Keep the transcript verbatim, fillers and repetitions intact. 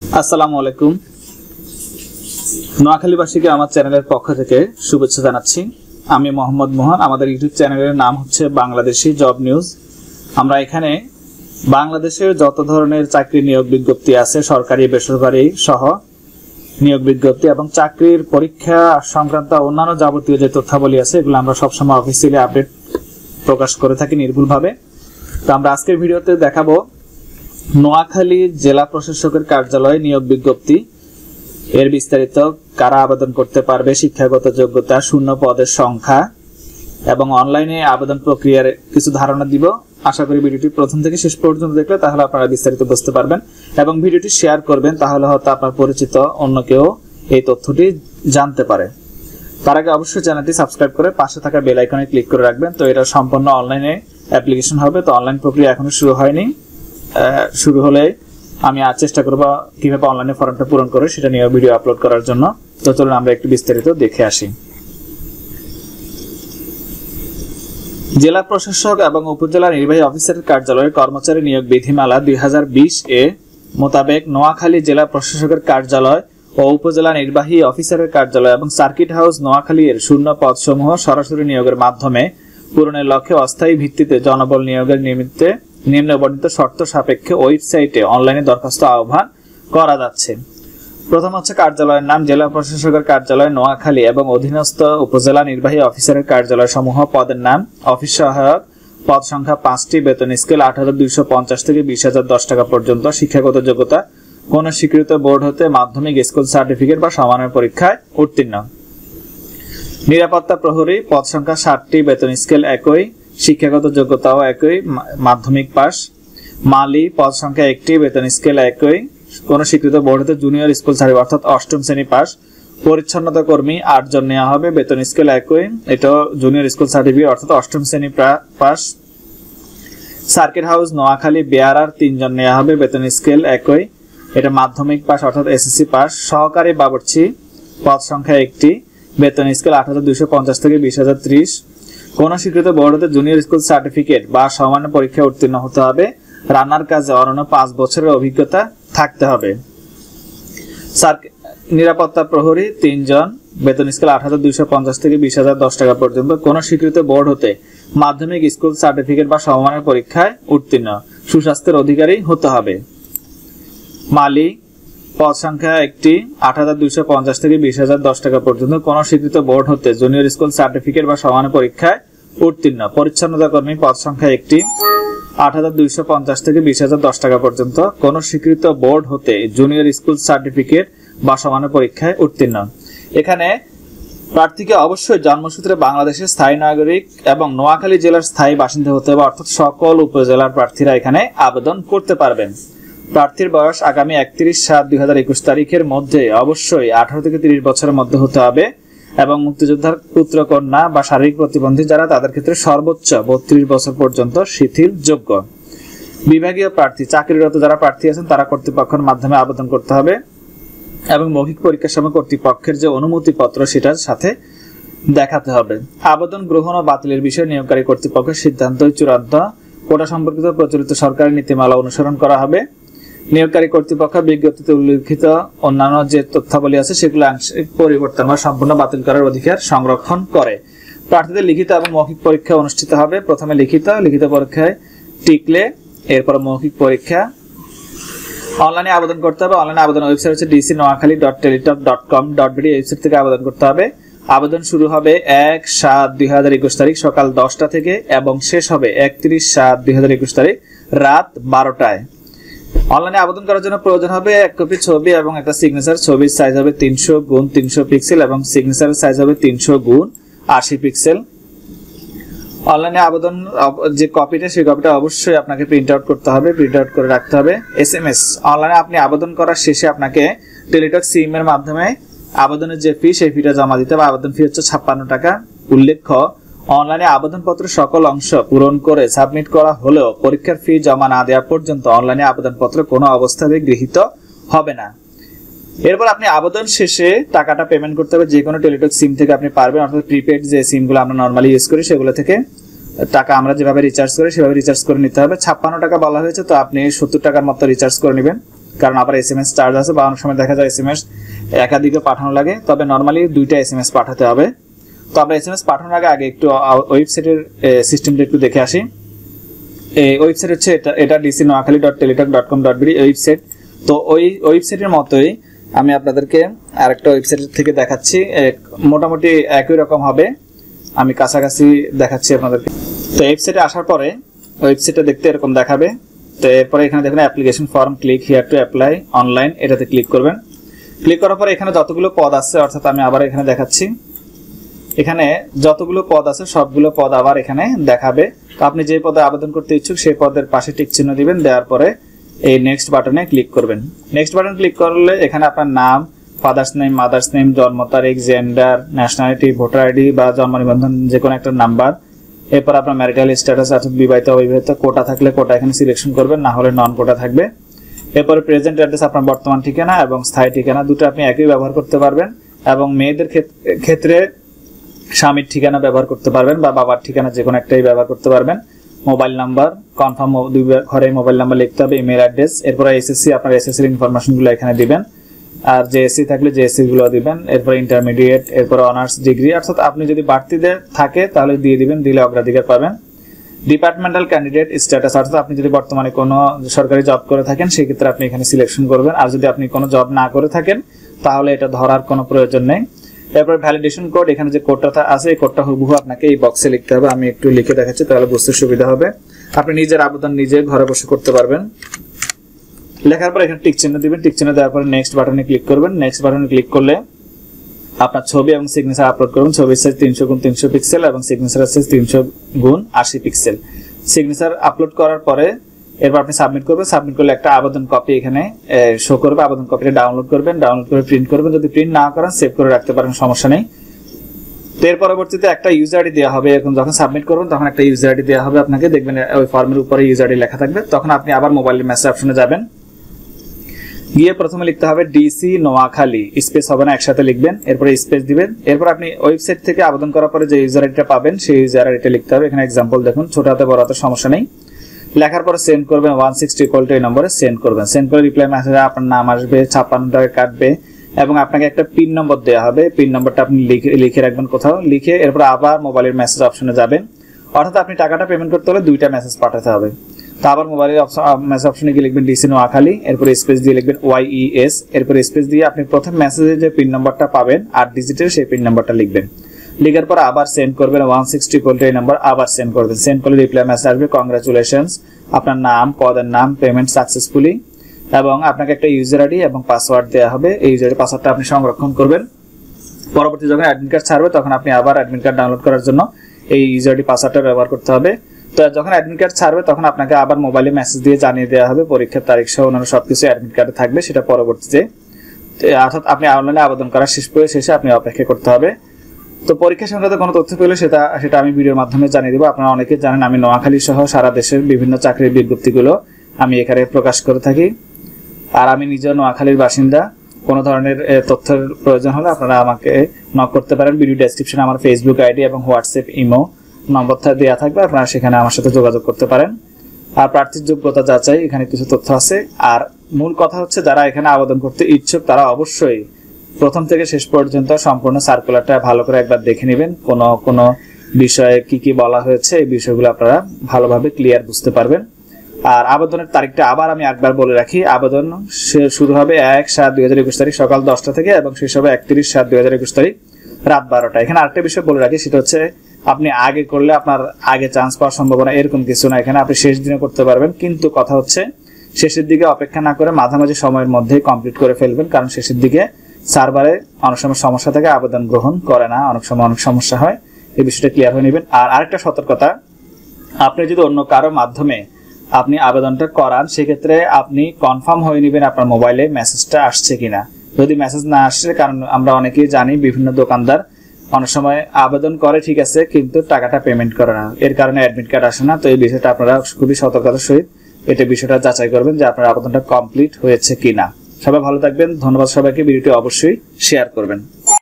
আসসালামু আলাইকুম। নোয়াখালীবাসীকে আমার চ্যানেলের পক্ষ থেকে শুভেচ্ছা জানাচ্ছি। আমি মোহাম্মদ মোহন। আমাদের ইউটিউব চ্যানেলের নাম হচ্ছে বাংলাদেশি জব নিউজ। আমরা এখানে বাংলাদেশের যত ধরনের চাকরি নিয়োগ বিজ্ঞপ্তি আছে, সরকারি বেসরকারি সহ নিয়োগ বিজ্ঞপ্তি এবং চাকরির পরীক্ষা সংক্রান্ত অন্যান্য যাবতীয় যে তথ্যাবলী আছে, এগুলো আমরা সবসময় অফিসিয়ালি আপডেট প্রকাশ করে থাকি নির্ভুলভাবে। তো আমরা আজকের ভিডিওতে দেখাবো নোয়াখালী জেলা প্রশাসকের কার্যালয়ে নিয়োগ বিজ্ঞপ্তি, এর বিস্তারিত, কারা আবেদন করতে পারবে, শিক্ষাগত যোগ্যতা, শূন্য পদের সংখ্যা এবং অনলাইনে আবেদন প্রক্রিয়ার কিছু ধারণা দিব। আশা করি ভিডিওটি প্রথম থেকে শেষ পর্যন্ত দেখলে তাহলে আপনারা বিস্তারিত বুঝতে পারবেন এবং ভিডিওটি শেয়ার করবেন, তাহলে হয়তো আপনার পরিচিত অন্য কেউ এই তথ্যটি জানতে পারে। তার আগে অবশ্যই চ্যানেলটি সাবস্ক্রাইব করে পাশে থাকা বেল আইকনে ক্লিক করে রাখবেন। তো এটা সম্পূর্ণ অনলাইনে অ্যাপ্লিকেশন হবে, তো অনলাইন প্রক্রিয়া এখনো শুরু হয়নি। শুরু হলে আমি আর চেষ্টা করব কিভাবে অনলাইনে ফর্মটা পূরণ করে সেটা নিয়ে ভিডিও আপলোড করার জন্য। তো চলুন আমরা একটু বিস্তারিত দেখে আসি। জেলা প্রশাসক এবং উপজেলা নির্বাহী অফিসারের কার্যালয়ের কর্মচারী নিয়োগ বিধিমালা দুই হাজার বিশ এ মোতাবেক নোয়াখালী জেলা প্রশাসকের কার্যালয় ও উপজেলা নির্বাহী অফিসারের কার্যালয় এবং সার্কিট হাউস নোয়াখালী এর শূন্য পদসমূহ সরাসরি নিয়োগের মাধ্যমে পূরণের লক্ষ্যে অস্থায়ী ভিত্তিতে জনবল নিয়োগের নিমিত্তে নিম্নবর্ণিত শর্ত সাপেক্ষে ওয়েবসাইটে অনলাইনে দরখাস্ত আহ্বান করা যাচ্ছে। প্রথম হচ্ছে কার্যালয়ের নাম, জেলা প্রশাসকের কার্যালয় নোয়াখালী এবং অধীনস্থ উপজেলা নির্বাহী অফিসারের কার্যালয় সমূহ, পদের নাম, অফিস সহায়ক, পদ সংখ্যা পাঁচটি, বেতন স্কেল আট হাজার দুইশো পঞ্চাশ থেকে বিশ হাজার দশ টাকা পর্যন্ত, শিক্ষাগত যোগ্যতা কোন স্বীকৃত বোর্ড হতে মাধ্যমিক স্কুল সার্টিফিকেট বা সমানের পরীক্ষায় উত্তীর্ণ। নিরাপত্তা প্রহরী, পদ সংখ্যা ষাটটি, বেতন স্কেল একই, শিক্ষাগত যোগ্যতাও একই, মাধ্যমিক পাস। মালি, পদ সংখ্যা একটি, বেতন স্কেল একই, কোন স্বীকৃত বোর্ড হতে জুনিয়র স্কুল সার্টিফিকেট অর্থাৎ অষ্টম শ্রেণী পাস। পরিচ্ছন্নতা কর্মী আট জন নেওয়া হবে, বেতন স্কেল একই, এটাও জুনিয়র স্কুল সার্টিফিকেট অর্থাৎ অষ্টম শ্রেণী pass. Circuit house Noakhali bearer তিনজন নেওয়া হবে, বেতন স্কেল একই, এটা মাধ্যমিক পাস অর্থাৎ এসএসসি পাস। সহকারী বাবুর্চি, পদ সংখ্যা একটি, বেতন স্কেল আট হাজার দুইশো পঞ্চাশ থেকে বিশ হাজার ত্রিশ। কোন স্বীকৃত বোর্ড হতে জুনিয়র স্কুল সার্টিফিকেট বা সমান্য পরীক্ষায় উত্তীর্ণ হতে হবে। রান্নার কাজে অনন্য পাঁচ বছরের অভিজ্ঞতা থাকতে হবে। নিরাপত্তা প্রহরী তিনজন, বেতন স্কেল আট হাজার দুইশো পঞ্চাশ থেকে বিশ হাজার দশ টাকা পর্যন্ত, কোন স্বীকৃত বোর্ড হতে মাধ্যমিক স্কুল সার্টিফিকেট বা সমমানের পরীক্ষায় উত্তীর্ণ, সুস্বাস্থ্যের অধিকারী হতে হবে। মালি, পদ সংখ্যা একটি, আট হাজার দুইশো পঞ্চাশ থেকে বিশ হাজার দশ টাকা পর্যন্ত, কোন স্বীকৃত বোর্ড হতে জুনিয়র স্কুল সার্টিফিকেট বা সমান পরীক্ষায় উত্তীর্ণ। পরিচ্ছন্নতা কর্মী, পদ সংখ্যা একটি, আট হাজার দুইশো পঞ্চাশ থেকে বিশ হাজার দশ টাকা পর্যন্ত, কোন স্বীকৃত বোর্ড হতে জুনিয়র স্কুল সার্টিফিকেট বা সমান পরীক্ষায় উত্তীর্ণ। এখানে প্রার্থীকে অবশ্যই জন্মসূত্রে বাংলাদেশের স্থায়ী নাগরিক এবং নোয়াখালী জেলার স্থায়ী বাসিন্দা হতে হবে, অর্থাৎ সকল উপজেলার প্রার্থীরা এখানে আবেদন করতে পারবেন। প্রার্থীর বয়স আগামী একত্রিশ সাত দুই হাজার একুশ তারিখের মধ্যে অবশ্যই আঠারো থেকে তিরিশ বছরের মধ্যে হতে হবে এবং মুক্তিযোদ্ধার পুত্র কন্যা বা শারীরিক প্রতিবন্ধী যারা, তাদের ক্ষেত্রে সর্বোচ্চ বত্রিশ বছর পর্যন্ত শিথিল যোগ্য। বিভাগীয় প্রার্থী, চাকরিরত যারা প্রার্থী আছেন তারা কর্তৃপক্ষের মাধ্যমে আবেদন করতে হবে এবং মৌখিক পরীক্ষার সময় কর্তৃপক্ষের যে অনুমতি পত্র সেটার সাথে দেখাতে হবে। আবেদন গ্রহণ ও বাতিলের বিষয়ে নিয়োগকারী কর্তৃপক্ষের সিদ্ধান্তই চূড়ান্ত। কোটা সম্পর্কিত প্রচলিত সরকারি নীতিমালা অনুসরণ করা হবে। নিয়োগকারী কর্তৃপক্ষ বিজ্ঞপ্তিতে উল্লেখিত অন্যান্য যে তথ্যাবলী আছে সেগুলো আংশিক পরিবর্তন বা সম্পূর্ণ বাতিল করার অধিকার সংরক্ষণ করে। প্রার্থীদের লিখিত এবং মৌখিক পরীক্ষা অনুষ্ঠিত হবে। প্রথমে লিখিত, লিখিত পরীক্ষায় টিকলে এরপর মৌখিক পরীক্ষা। অনলাইনে আবেদন করতে হবে। অনলাইনে আবেদন ওয়েবসাইট হচ্ছে DC Noakhali dot Teletalk dot com dot BD, website থেকে আবেদন করতে হবে। আবেদন শুরু হবে এক সাত দুই হাজার একুশ তারিখ সকাল দশটা থেকে এবং শেষ হবে একত্রিশ সাত দুই হাজার একুশ তারিখ রাত বারোটায়। অনলাইনে আবেদন করার জন্য প্রয়োজন হবে এক কপি ছবি এবং একটা সিগনেচার। ছবির সাইজ হবে তিনশো গুণ তিনশো পিক্সেল এবং সিগনেচারের সাইজ হবে তিনশো গুণ আশি পিক্সেল। অনলাইনে আবেদন যে কপিটা সেই কপিটা অবশ্যই আপনাকে প্রিন্ট আউট করতে হবে, প্রিন্ট আউট করে রাখতে হবে। এস এম এস, অনলাইনে আপনি আবেদন করার শেষে আপনাকে টেলিটক সিম এর মাধ্যমে আবেদনের যে ফি সেই ফিটা জমা দিতে হবে। আবেদন ফি হচ্ছে ছাপ্পান্ন টাকা। উল্লেখ্য, অনলাইনে আবেদনপত্রের সকল অংশ পূরণ করে সাবমিট করা হলেও পরীক্ষার ফি জমা না দেওয়া পর্যন্ত অনলাইনে আবেদনপত্র কোনো অবস্থাতেই গৃহীত হবে না। এরপর আপনি আবেদন শেষে টাকাটা পেমেন্ট করতে হবে। যে কোনো টেলিটক সিম থেকে আপনি পারবেন, অর্থাৎ প্রিপেড যে সিমগুলো আমরা নর্মালি ইউজ করি সেগুলো থেকে টাকা আমরা যেভাবে রিচার্জ করি সেভাবে রিচার্জ করে নিতে হবে। ছাপ্পান্ন টাকা বলা হয়েছে, তো আপনি সত্তর টাকার মতো রিচার্জ করে নেবেন। কারণ আবার এসএমএস চার্জ আছে বা অনেক সময় দেখা যায় এসএমএস একাধিকে পাঠানো লাগে, তবে নর্মালি দুইটা এসএমএস পাঠাতে হবে। তো আমরা এসএমএস পাঠানোর আগে আগে একটু ওয়েবসাইটের সিস্টেমটা একটু দেখে আসি। এই ওয়েবসাইট হচ্ছে এটা এটা DC Noakhali dot Teletalk dot com dot BD website. তো ওই ওয়েবসাইটের মতোই আমি আপনাদেরকে আরেকটা ওয়েবসাইট থেকে দেখাচ্ছি, মোটামুটি একই রকম হবে, আমি কাছাকাছি দেখাচ্ছি আপনাদেরকে। তো ওয়েবসাইটে আসার পরে ওয়েবসাইটটা দেখতে এরকম দেখাবে। তো এরপরে এখানে দেখেন application form, click here to apply online, এটাতে ক্লিক করবেন। ক্লিক করার পরে এখানে যতগুলো পদ আছে, অর্থাৎ আমি আবার এখানে দেখাচ্ছি, এখানে যতগুলো পদ আছে সবগুলো পদ আবার এখানে দেখাবে। তো আপনি যে পদে আবেদন করতে ইচ্ছুক সেই পদের পাশে টিক চিহ্ন দিবেন, দেওয়ার পরে এই নেক্সট বাটনে ক্লিক করবেন। নেক্সট বাটন ক্লিক করলে এখানে আপনার নাম, ফাদার্স নেম, মাদার্স নেম, জন্ম তারিখ, জেন্ডার, ন্যাশনালিটি, ভোটার আইডি বা জন্ম নিবন্ধন যে কোনো একটা নাম্বার, এরপর আপনার ম্যারিটাল স্ট্যাটাস অর্থাৎ বিবাহিত অবিবাহিত, কোটা থাকলে কোটা এখানে সিলেকশন করবেন, না হলে নন কোটা থাকবে। এরপরে প্রেজেন্ট অ্যাড্রেস আপনার বর্তমান ঠিকানা এবং স্থায়ী ঠিকানা, দুটো আপনি একই ব্যবহার করতে পারবেন। এবং মেয়েদের ক্ষেত্রে স্বামীর ঠিকানা ব্যবহার করতে পারবেন বা বাবার ঠিকানা যে কোনো একটাই ব্যবহার করতে পারবেন। মোবাইল নাম্বার কনফার্ম, দুই ঘরে মোবাইল নাম্বার লিখতে হবে, ইমেল অ্যাড্রেস, এরপরে এসএসসি আপনার এসএসসি এর ইনফরমেশনগুলো এখানে দিবেন, আর জেএসসি থাকলে জেএসসি গুলো দিবেন, এরপর ইন্টারমিডিয়েট, এরপর অনার্স ডিগ্রি, অর্থাৎ আপনি যদি বাড়তিতে থাকে তাহলে দিয়ে দিবেন, দিলে অগ্রাধিকার পাবেন। ডিপার্টমেন্টাল ক্যান্ডিডেট স্ট্যাটাস, অর্থাৎ আপনি যদি বর্তমানে কোনো সরকারি জব করে থাকেন সেই ক্ষেত্রে আপনি এখানে সিলেকশন করবেন, আর যদি আপনি কোনো জব না করে থাকেন তাহলে এটা ধরার কোনো প্রয়োজন নেই। এরপর ভ্যালিডেশন কোড, এখানে যে কোডটা আছে এই কোডটা হুবহু আপনাকে এই বক্সে লিখতে হবে, আমি একটু লিখে দেখাচ্ছি তাহলে বুঝতে সুবিধা হবে। আপনি নিজের আবেদন নিজে ঘরে বসে করতে পারবেন। লেখার পর এখানে টিক চিহ্ন দিবেন, টিক চিহ্ন দেওয়ার পরে নেক্সট বাটনে ক্লিক করবেন। নেক্সট বাটনে ক্লিক করলে আপনার ছবি এবং সিগনেচার আপলোড করবেন। ছবির সাইজ তিনশো গুণ তিনশো পিক্সেল এবং সিগনেচারের সাইজ তিনশো গুণ আশি পিক্সেল। সিগনেচার আপলোড করার পরে এরপর আপনি সাবমিট করবেন। সাবমিট করলে একটা আবেদন কপি এখানে শো করবে, আবেদন কপিটা ডাউনলোড করবেন, ডাউনলোড করে প্রিন্ট করবেন। যদি প্রিন্ট না করেন সেভ করে রাখতে পারেন, সমস্যা নেই। তো এর পরবর্তীতে একটা ইউজার আইডি দেওয়া হবে, এরকম যখন সাবমিট করবেন তখন একটা ইউজার আইডি দেওয়া হবে আপনাকে, দেখবেন ওই ফর্মের উপরে ইউজার আইডি লেখা থাকবে। তখন আপনি আবার মোবাইলের মেসেজ অপশনে যাবেন, গিয়ে প্রথমে লিখতে হবে ডিসি নোয়াখালী, স্পেস হবে না, একসাথে লিখবেন, এরপরে স্পেস দিবেন। এরপর আপনি ওয়েবসাইট থেকে আবেদন করার পরে যে ইউজার আইডিটা পাবেন সেই ইউজার আইডিটা লিখতে হবে। এখানে এক্সাম্পল দেখুন, ছোট হাতে বড় হাতে সমস্যা নেই। লেখার পরে সেন্ড করবেন, ওয়ান সিক্সটি ইকুয়াল টু এই নম্বরে সেন্ড করবেন। সেন্ড করে রিপ্লাই মেসেজে আপনার নাম আসবে, ছাপ্পান্ন টাকা কাটবে এবং আপনাকে একটা পিন নম্বর দেওয়া হবে। পিন নম্বরটা আপনি লিখে লিখে রাখবেন কোথাও, লিখে এরপর আবার মোবাইলের মেসেজ অপশনে যাবেন। অর্থাৎ আপনি টাকাটা পেমেন্ট করতে হলে দুইটা মেসেজ পাঠাতে হবে। তো আবার মোবাইলের মেসেজ অপশনে গিয়ে লিখবেন ডিসি নোয়াখালী, এরপর স্পেস দিয়ে লিখবেন ওয়াইইএস, এরপর স্পেস দিয়ে আপনি প্রথম মেসেজে যে পিন নম্বরটা পাবেন আট ডিজিটের সেই পিন নম্বরটা লিখবেন। লিখার পর আবার সেন্ড করবেন, ওয়ান সিক্সটি ইকুয়াল টু এই নাম্বার, আবার সেন্ড করবেন। সেন্ড করলে রিপ্লাই মেসেজ আসবে, কংগ্রাচুলেশনস, আপনার নাম, পদের নাম, পেমেন্ট সাকসেসফুলি, এবং আপনাকে একটা ইউজার আইডি এবং পাসওয়ার্ড দেওয়া হবে। এই ইউজার আইডি পাসওয়ার্ডটা আপনি সংরক্ষণ করবেন। পরবর্তী যখন অ্যাডমিট কার্ড ছাড়বে তখন আপনি আবার অ্যাডমিট কার্ড ডাউনলোড করার জন্য এই ইউজার আইডি পাসওয়ার্ডটা ব্যবহার করতে হবে। তো যখন অ্যাডমিট কার্ড ছাড়বে তখন আপনাকে আবার মোবাইলে মেসেজ দিয়ে জানিয়ে দেওয়া হবে, পরীক্ষার তারিখ সহ অন্যান্য সবকিছু অ্যাডমিট কার্ডে থাকবে, সেটা পরবর্তীতে অর্থাৎ আপনি অনলাইনে আবেদন করার শেষ করে শেষে আপনি অপেক্ষা করতে হবে। তো পরীক্ষা সংক্রান্ত কোনো তথ্য পেলে সেটা সেটা আমি ভিডিওর মাধ্যমে জানিয়ে দেবো। আপনারা অনেকে জানেন আমি নোয়াখালী সহ সারা দেশের বিভিন্ন চাকরির বিজ্ঞপ্তিগুলো আমি এখানে প্রকাশ করে থাকি, আর আমি নিজেও নোয়াখালীর বাসিন্দা। কোনো ধরনের তথ্যের প্রয়োজন হলে আপনারা আমাকে নক করতে পারেন। ভিডিও ডেসক্রিপশনে আমার ফেসবুক আইডি এবং হোয়াটসঅ্যাপ ইমো নম্বরটা দেওয়া থাকবে, আপনারা সেখানে আমার সাথে যোগাযোগ করতে পারেন। আর প্রার্থীর যোগ্যতা যাচাই এখানে কিছু তথ্য আছে। আর মূল কথা হচ্ছে যারা এখানে আবেদন করতে ইচ্ছুক তারা অবশ্যই প্রথম থেকে শেষ পর্যন্ত সম্পূর্ণ সার্কুলারটা ভালো করে একবার দেখে নেবেন। কোনো কোনো বিষয়ে কি কি বলা হয়েছে এই বিষয়গুলো আপনারা ভালোভাবে ক্লিয়ার বুঝতে পারবেন। আর আবেদনের তারিখটা আবার আমি একবার বলে রাখি, আবেদন শুরু হবে এক সাত দুই হাজার একুশ তারিখ সকাল দশটা থেকে এবং শেষ হবে একত্রিশ সাত দুই হাজার একুশ তারিখ রাত বারোটা। এখানে আরেকটা বিষয় বলে রাখি, সেটা হচ্ছে আপনি আগে করলে আপনার আগে চান্স পাওয়ার সম্ভাবনা এরকম কিছু না, এখানে আপনি শেষ দিনে করতে পারবেন। কিন্তু কথা হচ্ছে শেষের দিকে অপেক্ষা না করে মাঝামাঝি সময়ের মধ্যেই কমপ্লিট করে ফেলবেন, কারণ শেষের দিকে সার্ভারে অনেক সময় সমস্যা থাকে, আবেদন গ্রহণ করে না, অনেক সময় অনেক সমস্যা হয়। এই বিষয়টা ক্লিয়ার হয়ে নেবেন। আর আরেকটা সতর্কতা, আপনি যদি অন্য কারো মাধ্যমে আপনি আবেদনটা করান সেক্ষেত্রে আপনি কনফার্ম হয়ে নেবেন আপনার মোবাইলে মেসেজটা আসছে কিনা। যদি মেসেজ না আসে, কারণ আমরা অনেকেই জানি বিভিন্ন দোকানদার অনেক সময় আবেদন করে ঠিক আছে কিন্তু টাকাটা পেমেন্ট করে না, এর কারণে অ্যাডমিট কার্ড আসে না। তো এই বিষয়টা আপনারা খুবই সতর্কতার সহিত এটা বিষয়টা যাচাই করবেন যে আপনার আবেদনটা কমপ্লিট হয়েছে কিনা। সবাই ভালো থাকবেন, ধন্যবাদ সবাইকে। ভিডিওটি অবশ্যই শেয়ার করবেন।